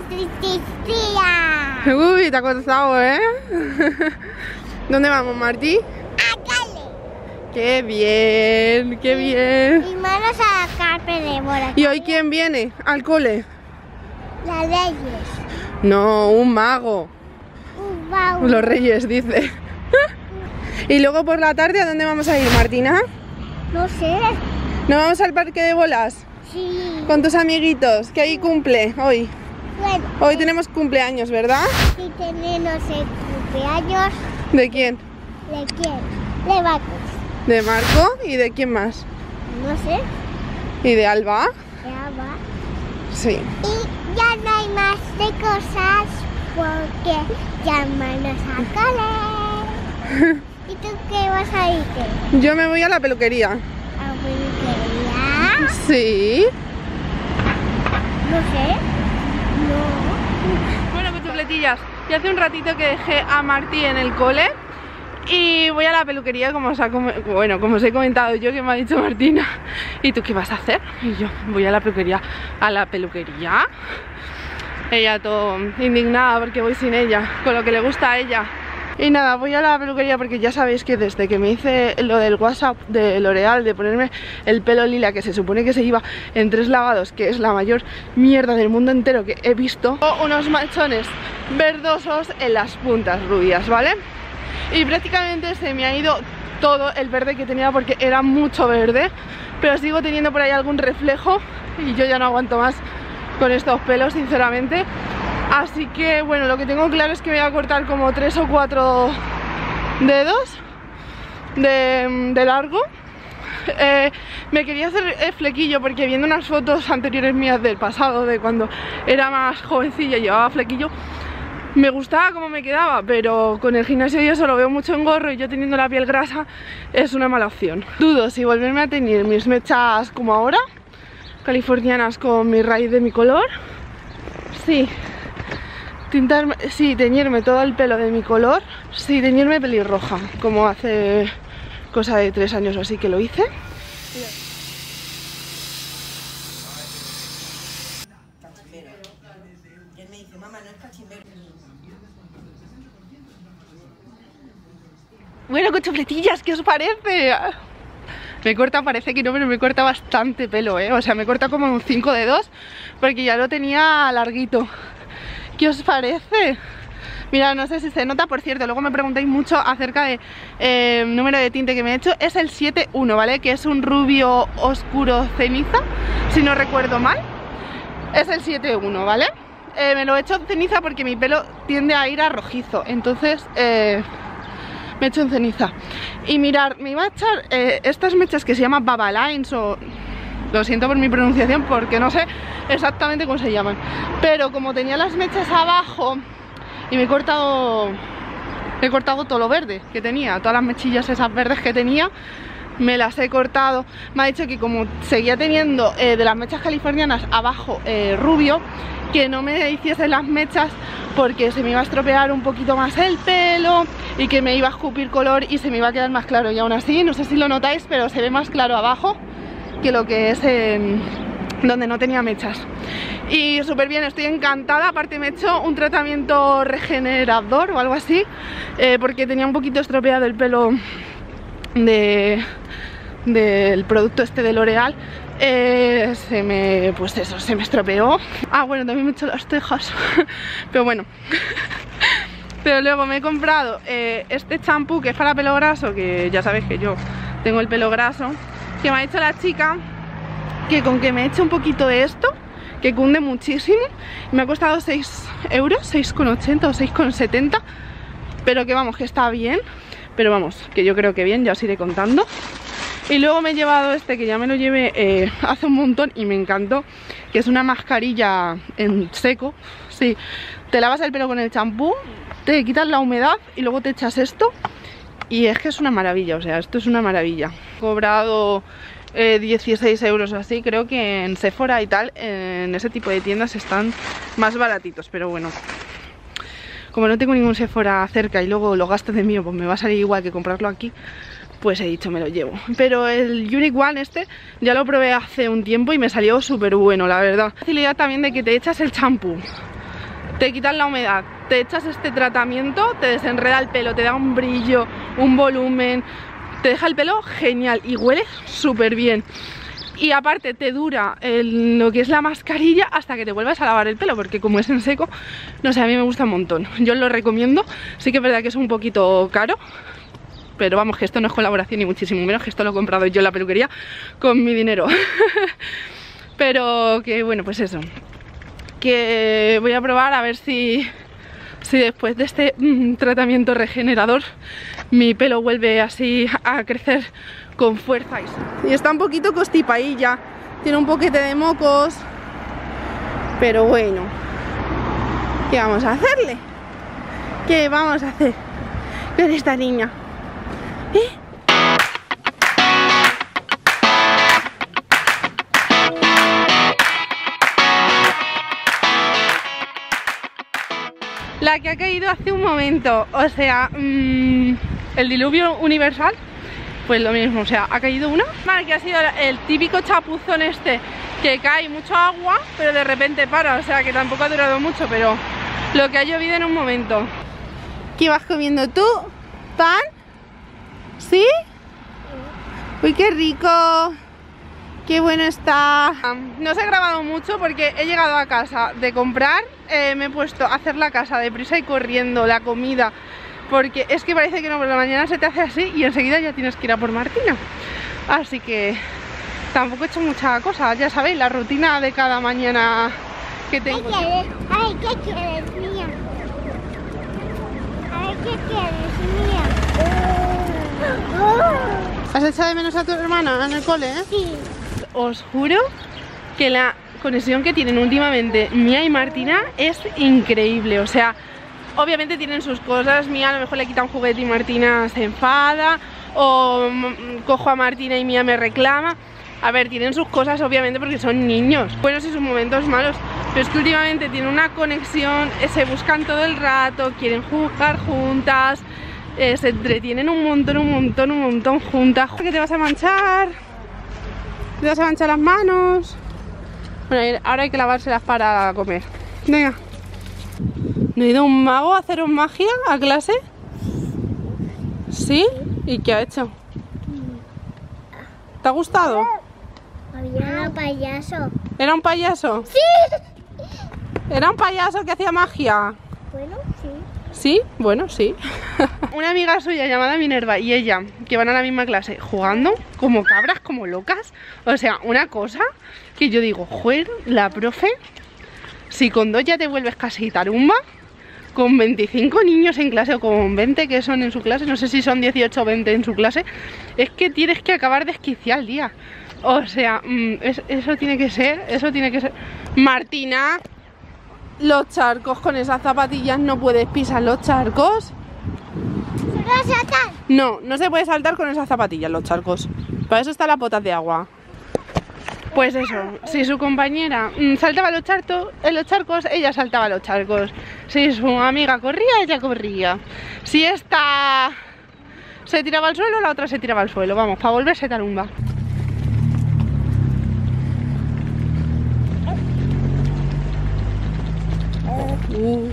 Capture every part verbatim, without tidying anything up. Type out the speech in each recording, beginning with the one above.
Tía. Uy, te ha costado, ¿eh? ¿Dónde vamos, Martí? A cole. ¡Qué bien! ¡Qué bien! Y manos a sacar pedebola. ¿Y hoy quién viene al cole? Las leyes. No, un mago. Un baúl. Los reyes, dice. Y luego por la tarde, ¿a dónde vamos a ir, Martina? No sé. ¿No vamos al parque de bolas? Sí. Con tus amiguitos, que ahí cumple hoy. Bueno, Hoy tenemos cumpleaños, ¿verdad? si tenemos el cumpleaños, ¿De quién? ¿de quién? De Marcos. ¿De Marco? ¿Y de quién más? No sé. ¿Y de Alba? Ya va. Sí. Y ya no hay más de cosas porque ya manos a cole. ¿Y tú qué vas a irte? Yo me voy a la peluquería. ¿A peluquería? Sí. No sé. No. Bueno, pues chufletillas, y hace un ratito que dejé a Martí en el cole y voy a la peluquería, como os, ha, bueno, como os he comentado yo, que me ha dicho Martina. ¿Y tú qué vas a hacer? Y yo, voy a la peluquería. ¿A la peluquería? Ella todo indignada porque voy sin ella, con lo que le gusta a ella. Y nada, voy a la peluquería porque ya sabéis que desde que me hice lo del WhatsApp de L'Oreal, de ponerme el pelo lila, que se supone que se iba en tres lavados, que es la mayor mierda del mundo entero que he visto, unos manchones verdosos en las puntas rubias, ¿vale? Y prácticamente se me ha ido todo el verde que tenía porque era mucho verde, pero sigo teniendo por ahí algún reflejo y yo ya no aguanto más con estos pelos, sinceramente. Así que bueno, lo que tengo claro es que voy a cortar como tres o cuatro dedos de, de largo. eh, Me quería hacer el flequillo porque viendo unas fotos anteriores mías del pasado, de cuando era más jovencilla y llevaba flequillo, me gustaba cómo me quedaba, pero con el gimnasio y eso lo veo mucho engorro y yo teniendo la piel grasa es una mala opción. Dudo si volverme a tener mis mechas como ahora, californianas con mi raíz de mi color. Sí. Tintarme, sí, teñirme todo el pelo de mi color. Sí, teñirme pelirroja, como hace cosa de tres años o así que lo hice. Bueno, cochufletillas, ¿qué os parece? Me corta, parece que no, pero me corta bastante pelo, ¿eh? O sea, me corta como un cinco dedos porque ya lo tenía larguito. ¿Qué os parece? Mira, no sé si se nota, por cierto, luego me preguntáis mucho acerca del eh, número de tinte que me he hecho. Es el siete uno, ¿vale? Que es un rubio oscuro ceniza, si no recuerdo mal. Es el siete uno, ¿vale? Eh, me lo he hecho en ceniza porque mi pelo tiende a ir a rojizo, entonces eh, me he hecho en ceniza. Y mirad, me iba a echar eh, estas mechas que se llaman Baba Lines o... Lo siento por mi pronunciación porque no sé exactamente cómo se llaman. Pero como tenía las mechas abajo y me he cortado He cortado todo lo verde que tenía, todas las mechillas esas verdes que tenía, me las he cortado. Me ha dicho que como seguía teniendo eh, de las mechas californianas abajo eh, rubio, que no me hiciese las mechas porque se me iba a estropear un poquito más el pelo y que me iba a escupir color y se me iba a quedar más claro. Y aún así, no sé si lo notáis, pero se ve más claro abajo que lo que es en donde no tenía mechas. Y súper bien, estoy encantada. Aparte me he hecho un tratamiento regenerador o algo así, eh, porque tenía un poquito estropeado el pelo de del producto este de L'Oreal. eh, se me, pues eso, se me estropeó. Ah, bueno, también me he hecho las cejas pero bueno. Pero luego me he comprado eh, este champú que es para pelo graso, que ya sabéis que yo tengo el pelo graso, que me ha dicho la chica que con que me eche un poquito de esto, que cunde muchísimo. Me ha costado seis euros, seis con ochenta o seis con setenta, pero que vamos, que está bien. Pero vamos, que yo creo que bien, ya os iré contando. Y luego me he llevado este, que ya me lo llevé eh, hace un montón y me encantó, que es una mascarilla en seco. Sí, te lavas el pelo con el champú, te quitas la humedad y luego te echas esto. Y es que es una maravilla, o sea, esto es una maravilla. He cobrado eh, dieciséis euros o así, creo que en Sephora y tal, en ese tipo de tiendas están más baratitos, pero bueno, como no tengo ningún Sephora cerca y luego lo gasto de mío, pues me va a salir igual que comprarlo aquí, pues he dicho me lo llevo. Pero el Unique One este ya lo probé hace un tiempo y me salió súper bueno, la verdad. La facilidad también de que te echas el champú te quitan la humedad, te echas este tratamiento, te desenreda el pelo, te da un brillo, un volumen, te deja el pelo genial y huele súper bien. Y aparte te dura el, lo que es la mascarilla hasta que te vuelvas a lavar el pelo, porque como es en seco, no sé, a mí me gusta un montón. Yo lo recomiendo, sí que es verdad que es un poquito caro, pero vamos, que esto no es colaboración ni muchísimo menos, que esto lo he comprado yo en la peluquería con mi dinero. Pero que bueno, pues eso, que voy a probar a ver si, si después de este mmm, tratamiento regenerador mi pelo vuelve así a crecer con fuerza. Y está un poquito constipadilla, tiene un poquete de mocos, pero bueno, ¿qué vamos a hacerle? ¿Qué vamos a hacer con esta niña? ¿Eh? La que ha caído hace un momento, o sea, mmm, el diluvio universal, pues lo mismo, o sea, ha caído una. Vale, que ha sido el típico chapuzón este, que cae mucho agua, pero de repente para, o sea, que tampoco ha durado mucho, pero lo que ha llovido en un momento. ¿Qué vas comiendo tú? ¿Pan? ¿Sí? Uy, qué rico. Qué bueno está. No os he grabado mucho porque he llegado a casa de comprar, eh, me he puesto a hacer la casa deprisa y corriendo, la comida, porque es que parece que no, por la mañana se te hace así y enseguida ya tienes que ir a por Martina. Así que tampoco he hecho mucha cosa, ya sabéis, la rutina de cada mañana que tengo. ¿Qué quieres? Ay, ¿qué quieres, mía? Ay, ¿qué quieres, mía? Oh. ¿Has echado de menos a tu hermana en el cole, eh? Sí. Os juro que la conexión que tienen últimamente Mía y Martina es increíble. O sea, obviamente tienen sus cosas. Mía a lo mejor le quita un juguete y Martina se enfada, o cojo a Martina y Mía me reclama. A ver, tienen sus cosas obviamente porque son niños, buenos y sus momentos malos, pero es que últimamente tienen una conexión, se buscan todo el rato, quieren jugar juntas, eh, se entretienen un montón, un montón, un montón juntas. ¿Qué te vas a manchar? ¿Te vas a manchar las manos? Bueno, ahora hay que lavárselas para comer. Venga. ¿No ha ido un mago a haceros magia a clase? ¿Sí? ¿Y qué ha hecho? ¿Te ha gustado? Había un payaso. ¿Era un payaso? ¡Sí! ¿Era un payaso que hacía magia? Bueno, sí. ¿Sí? Bueno, sí. Una amiga suya llamada Minerva y ella, que van a la misma clase, jugando como cabras, como locas. O sea, una cosa que yo digo, joder, la profe, si con dos ya te vuelves casi tarumba, con veinticinco niños en clase o con veinte que son en su clase, no sé si son dieciocho o veinte en su clase, es que tienes que acabar de esquiciar el día. O sea, es, eso tiene que ser, eso tiene que ser. Martina, los charcos con esas zapatillas, no puedes pisar los charcos. ¿Se va a saltar? No, no se puede saltar con esas zapatillas los charcos. Para eso están las botas de agua. Pues eso, si su compañera mmm, saltaba los charcos, en los charcos, ella saltaba los charcos. Si su amiga corría, ella corría. Si esta se tiraba al suelo, la otra se tiraba al suelo. Vamos, para volverse tarumba. Uh.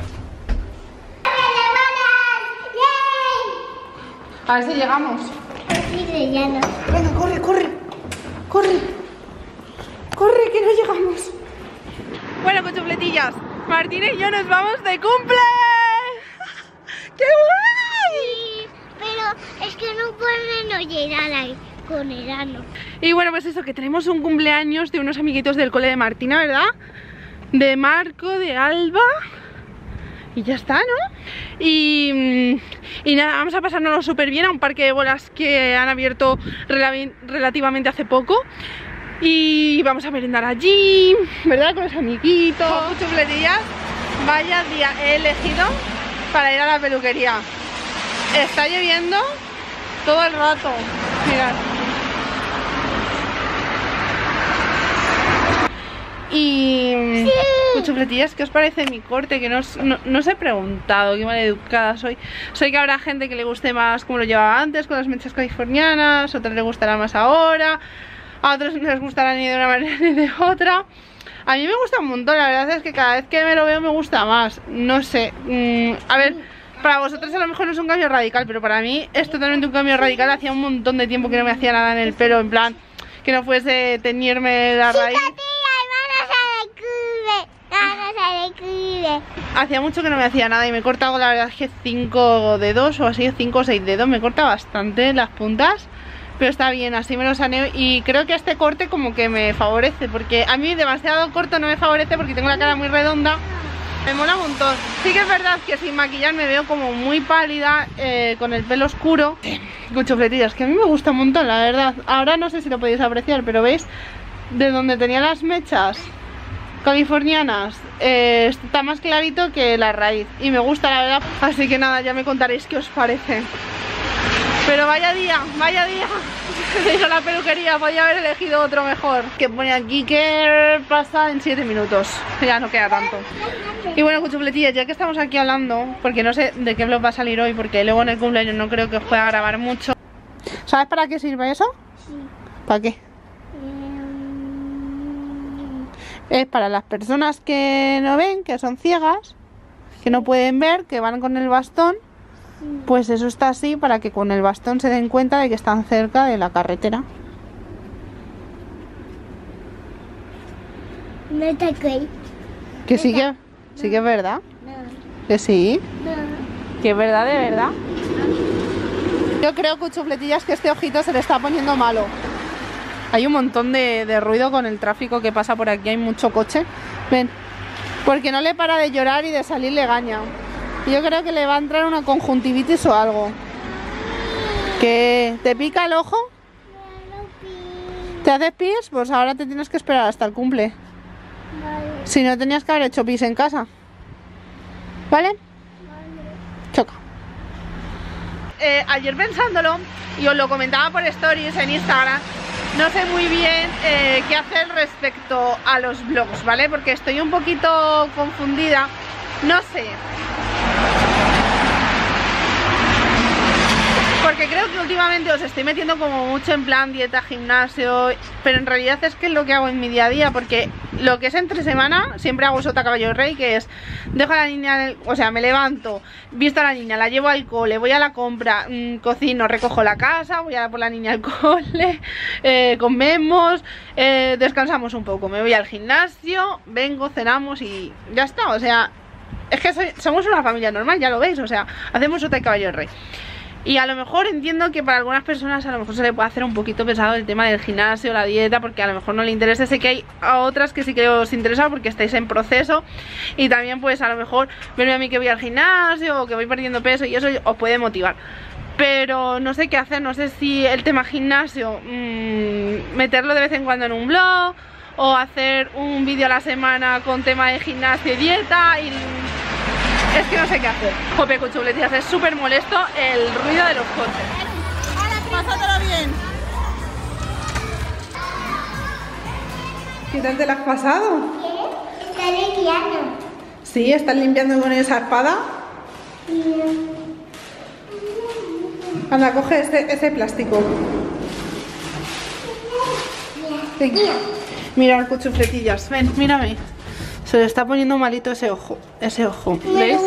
A ver si llegamos. Sí, de llano. Venga, corre, corre, corre, corre, que no llegamos. Bueno, cuchufletillas, Martina y yo nos vamos de cumple. ¡Qué guay! Sí, pero es que no pueden llegar ahí con Erano. Y bueno, pues eso, que tenemos un cumpleaños de unos amiguitos del cole de Martina, ¿verdad? De Marco, de Alba. Y ya está, ¿no? Y, y nada, vamos a pasárnoslo súper bien a un parque de bolas que han abierto rel relativamente hace poco. Y vamos a merendar allí, ¿verdad? Con los amiguitos. Chufletillas, vaya día he elegido para ir a la peluquería. Está lloviendo todo el rato. Mirad. Y... Sí. Chufletillas, ¿qué os parece mi corte? Que no os, no, no os he preguntado, qué maleducada soy. Sé que habrá gente que le guste más como lo llevaba antes, con las mechas californianas, a otras le gustará más ahora, a otros no les gustará ni de una manera ni de otra. A mí me gusta un montón, la verdad es que cada vez que me lo veo me gusta más. No sé, mmm, a ver, para vosotros a lo mejor no es un cambio radical, pero para mí es totalmente un cambio radical. Hacía un montón de tiempo que no me hacía nada en el pelo, en plan, que no fuese teñirme la raíz. Hacía mucho que no me hacía nada y me he cortado, la verdad es que cinco dedos o así, cinco o seis dedos, me corta bastante las puntas. Pero está bien, así me lo saneo y creo que este corte como que me favorece, porque a mí demasiado corto no me favorece porque tengo la cara muy redonda. Me mola un montón. Sí que es verdad que sin maquillar me veo como muy pálida, eh, con el pelo oscuro. Con chufletillas, que a mí me gusta un montón, la verdad. Ahora no sé si lo podéis apreciar, pero veis, de donde tenía las mechas californianas, eh, está más clarito que la raíz. Y me gusta, la verdad. Así que nada, ya me contaréis qué os parece. Pero vaya día, vaya día. Se hizo la peluquería, podía haber elegido otro mejor. Que pone aquí que pasa en siete minutos. Ya no queda tanto. Y bueno, cuchufletillas, ya que estamos aquí hablando, porque no sé de qué vlog va a salir hoy, porque luego en el cumpleaños no creo que os pueda grabar mucho. ¿Sabes para qué sirve eso? Sí. ¿Para qué? Um... Es para las personas que no ven, que son ciegas, que no pueden ver, que van con el bastón. Pues eso está así para que con el bastón se den cuenta de que están cerca de la carretera. No te creí. Que sí que, sí que es verdad. No. Que sí. No. Que es verdad, de verdad. Yo creo, cuchufletillas, que este ojito se le está poniendo malo. Hay un montón de, de ruido con el tráfico que pasa por aquí, hay mucho coche. Ven, porque no le para de llorar y de salir legaña. Yo creo que le va a entrar una conjuntivitis o algo. ¿Que te pica el ojo? ¿Te haces pis? Pues ahora te tienes que esperar hasta el cumple. Vale. Si no, tenías que haber hecho pis en casa. ¿Vale? Vale. Choca. Eh, ayer pensándolo, y os lo comentaba por stories en Instagram, no sé muy bien eh, qué hacer respecto a los vlogs, ¿vale? Porque estoy un poquito confundida. No sé. Porque creo que últimamente os estoy metiendo como mucho en plan dieta, gimnasio, pero en realidad es que es lo que hago en mi día a día, porque lo que es entre semana siempre hago sota caballo rey, que es dejo a la niña, en el, o sea, me levanto, visto a la niña, la llevo al cole, voy a la compra, mmm, cocino, recojo la casa, voy a dar por la niña al cole, eh, comemos, eh, descansamos un poco, me voy al gimnasio, vengo, cenamos y ya está. O sea, es que soy, somos una familia normal, ya lo veis, o sea, hacemos sota y caballo rey. Y a lo mejor entiendo que para algunas personas a lo mejor se le puede hacer un poquito pesado el tema del gimnasio, la dieta, porque a lo mejor no le interesa. Sé que hay a otras que sí que os interesa porque estáis en proceso. Y también pues a lo mejor verme a mí que voy al gimnasio o que voy perdiendo peso y eso os puede motivar. Pero no sé qué hacer, no sé si el tema gimnasio, mmm, meterlo de vez en cuando en un blog, o hacer un vídeo a la semana con tema de gimnasio y dieta y... Es que no sé qué hacer. Jope, cuchufletillas, es súper molesto el ruido de los coches. Pásatelo bien. ¿Qué tal te la has pasado? ¿Qué? Está limpiando. Sí, ¿estás limpiando con esa espada? Sí. Anda, coge ese, ese plástico. Ven. Mira, cuchufletillas, ven, mírame. Se le está poniendo malito ese ojo, ese ojo, ¿ves?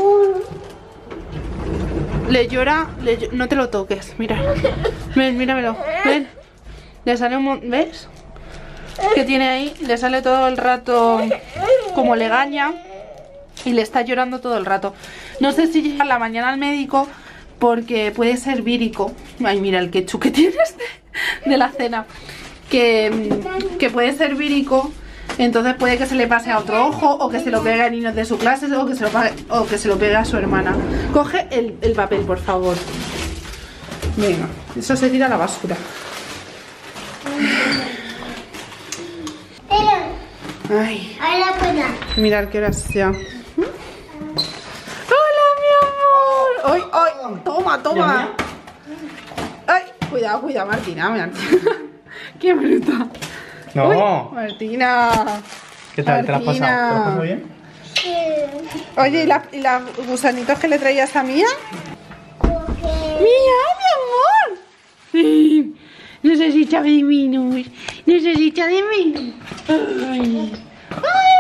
Le llora, le, no te lo toques, mira. Ven, míramelo, ven. Le sale un montón, ¿ves? Que tiene ahí, le sale todo el rato como legaña y le está llorando todo el rato. No sé si llega la mañana al médico porque puede ser vírico. Ay, mira el ketchup que tiene este de la cena. Que, que puede ser vírico. Entonces puede que se le pase a otro ojo, o que se lo pegue a niños de su clase, o que se lo, pague, o que se lo pegue a su hermana. Coge el, el papel, por favor. Venga, eso se tira a la basura. Ay, mirad qué hora sea. ¡Hola, mi amor! ¡Ay, ay! ¡Toma, toma! ¡Ay! Cuidado, cuidado, Martina, Martina. ¡Qué bruta! No. Uy, Martina. ¿Qué tal? ¿Te la has pasado? ¿Te la has Martina. pasado bien? Sí. Oye, ¿y la- y los gusanitos que le traías a Mía? Porque... ¡Mía, mi amor! Sí, necesita de mí, no, necesita de mí. Ay, ay,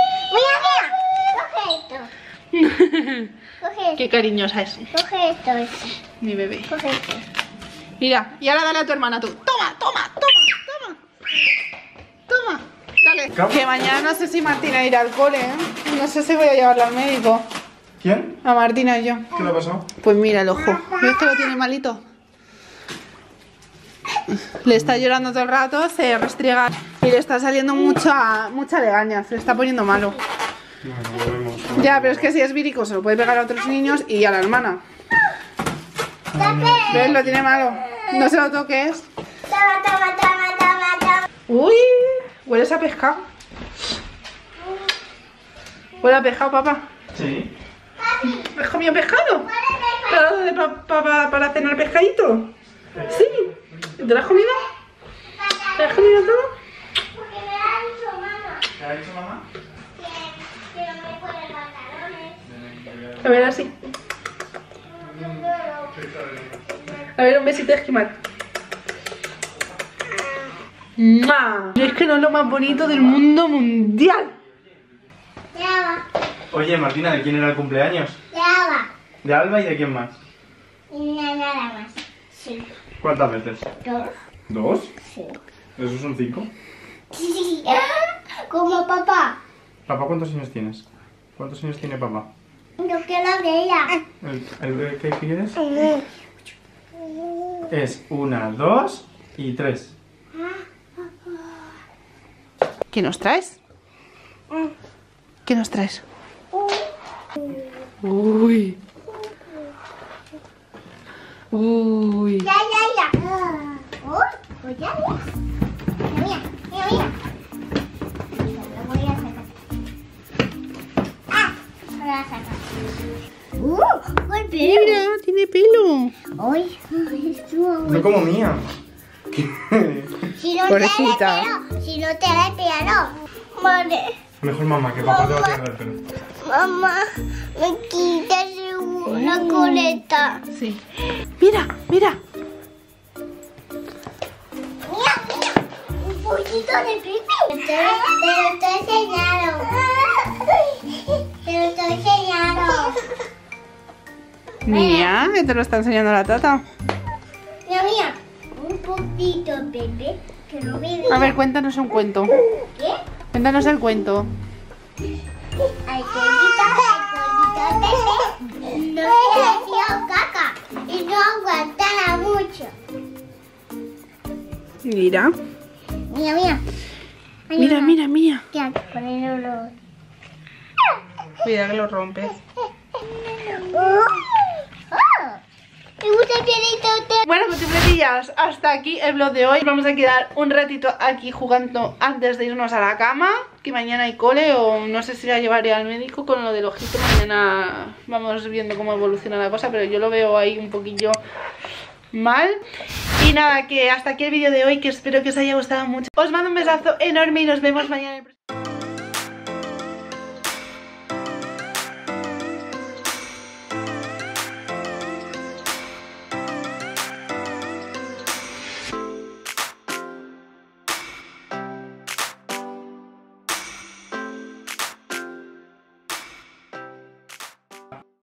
Coge Qué esto. cariñosa es Coge esto. mi bebé. Coge esto. Mira, y ahora dale a tu hermana tú. Toma, toma, toma, toma. Toma, dale. Que mañana no sé si Martina irá al cole, ¿eh? No sé si voy a llevarla al médico. ¿Quién? A Martina y yo. ¿Qué le ha pasado? Pues mira el ojo. ¿Ves que lo tiene malito? Le está llorando todo el rato, se restriega y le está saliendo mucha, mucha legaña. Se le está poniendo malo. Bueno, lo vemos. Ya, pero es que si es vírico se lo puede pegar a otros niños y a la hermana. ¿Ves? Lo tiene malo. No se lo toques. Toma, toma, toma, toma, toma. Uy, hueles a pescado. Huele a pescado, papá. Sí. ¿Has comido pescado? ¿Para, pa- pa- pa- para cenar pescadito? Sí. ¿Te lo has comido? ¿Te lo has comido todo? Porque me lo ha dicho mamá. ¿Qué ha dicho mamá? Que, que no me ponen pantalones. A ver, así. A ver, un besito de esquimal. ¡Mua! Es que no es lo más bonito del mundo mundial. De agua. Oye, Martina, ¿de quién era el cumpleaños? De agua. ¿De Alba y de quién más? Y no nada más. Sí. ¿Cuántas veces? Dos. ¿Dos? Sí. ¿Esos son cinco? Sí. Como papá. Papá, ¿cuántos años tienes? ¿Cuántos años tiene papá? Yo quiero de ella. ¿El, el bebé que quieres? Es una, dos y tres. ¿Qué nos traes? ¿Qué nos traes? Uy. Uy. Ya, ya, ya. Uy, pues ya, ya. Mira, mira, mira. Lo voy a sacar. Ah, lo voy a sacar. Uh, uy, pero. Mira, tiene pelo. Uy, estuvo. No como mía. Si no Pobrecita. te da pelo, si no te da pelo. Vale. Mejor mamá, que papá te va a tirar el pelo. Mamá, me quitas una coleta. Sí. Mira, mira. Mira, mira, un poquito de pipi. Te, te lo estoy enseñando. Te lo estoy enseñando. Mira, que te lo está enseñando la tata. Mira, mira, un poquito, bebé, que no me A ver, cuéntanos un cuento. ¿Qué? Cuéntanos el cuento. Ay, colita, ay, colita, bebé. No se hacía caca y no aguantara mucho. Mira. Mira, mira. Mira, mira, mira. Ya, ponerlo. Cuidado que lo rompes. Me gusta el pianito. Bueno, cuchipletillas, hasta aquí el vlog de hoy. Vamos a quedar un ratito aquí jugando antes de irnos a la cama, que mañana hay cole o no sé si la llevaré al médico con lo del ojito. Mañana vamos viendo cómo evoluciona la cosa, pero yo lo veo ahí un poquillo mal. Y nada, que hasta aquí el vídeo de hoy, que espero que os haya gustado mucho. Os mando un besazo enorme y nos vemos mañana en el próximo.